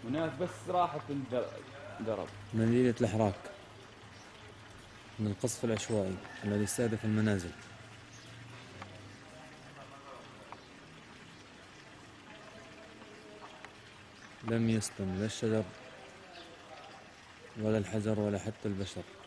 هناك بس راحة درب. مدينة الإحراق من القصف العشوائي الذي استهدف المنازل. لم يسلم لا الشجر ولا الحجر ولا حتى البشر.